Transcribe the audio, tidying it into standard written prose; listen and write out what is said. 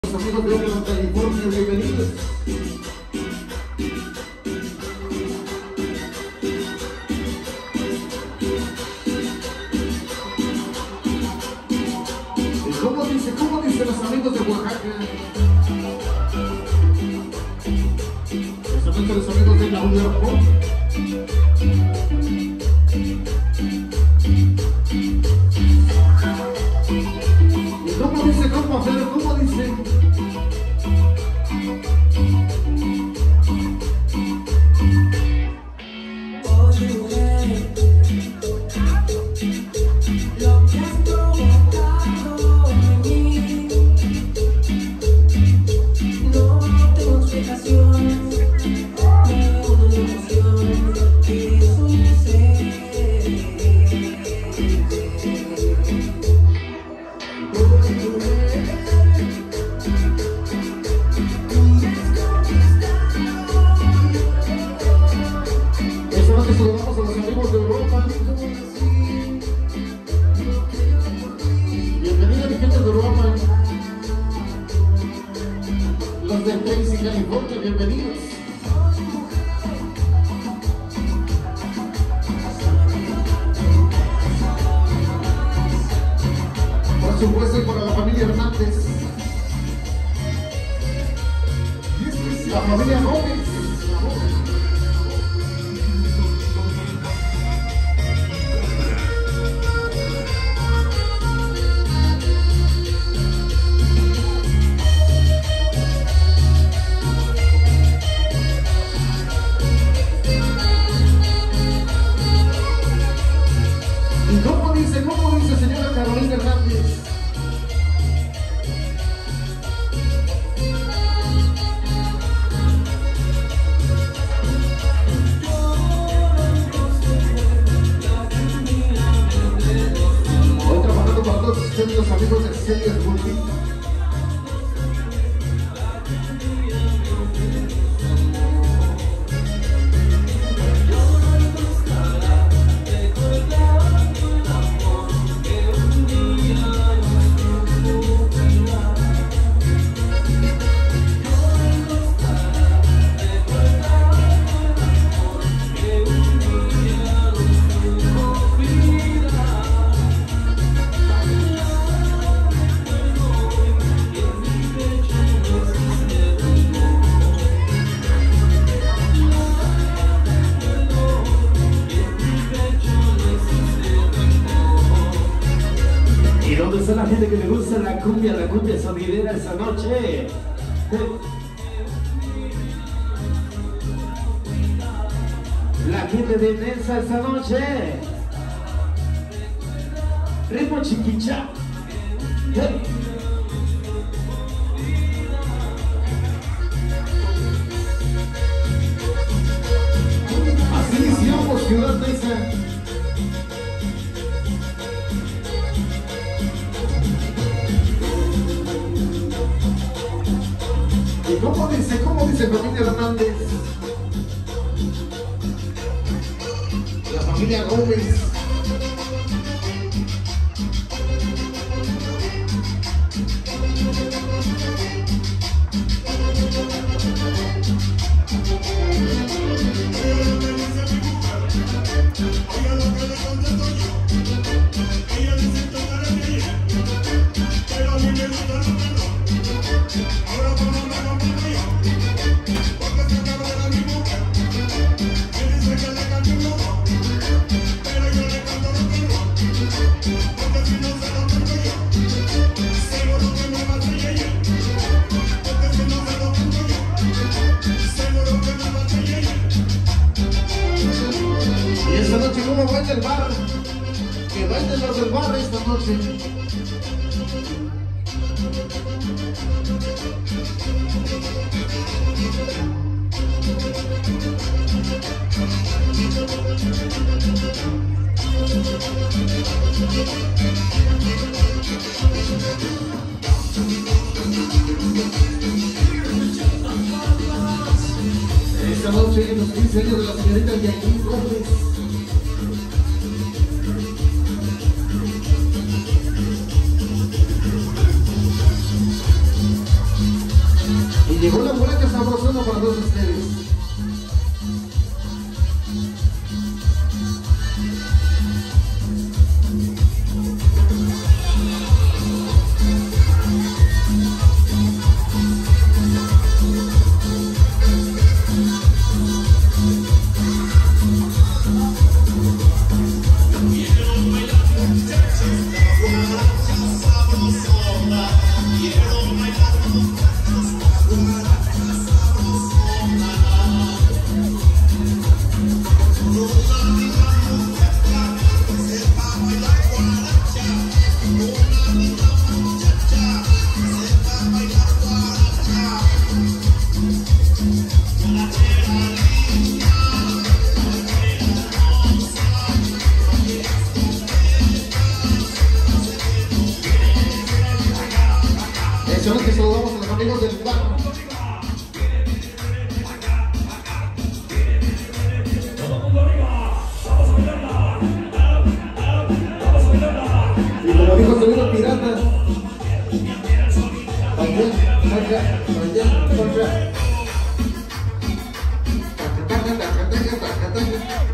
Los amigos de Oakland, California, bienvenidos. ¿Cómo dice los amigos de Oaxaca? Especialmente los amigos de la Unión. ¿Y cómo dice, cómo, Pedro? ¿Cómo dice? Saludamos a los amigos de Europa. Bienvenida mi gente de Europa. Los de Tracy, California, bienvenidos. Por supuesto, y para la familia Hernández, la familia Gómez. ¿Cómo dice señora Carolina Hernández? Hoy trabajando para todos ustedes, los amigos de Celia Multi. ¿Dónde está la gente que le gusta la cumbia sonidera esa noche? La gente de Mesa esta noche. Ritmo chiquicha. Así iniciamos Ciudad Mesa. ¿Cómo dice familia Hernández? La familia Gómez. Y esta noche, ¿cómo baila el bar? Que bailen los del bar esta noche. Esta noche, los 15 años de la señorita Yaquín Gómez. llegó una muchacha sabrosona para todos ustedes. Son los que saludamos a los amigos del bar. Y como dijo Sonido Pirata, allá,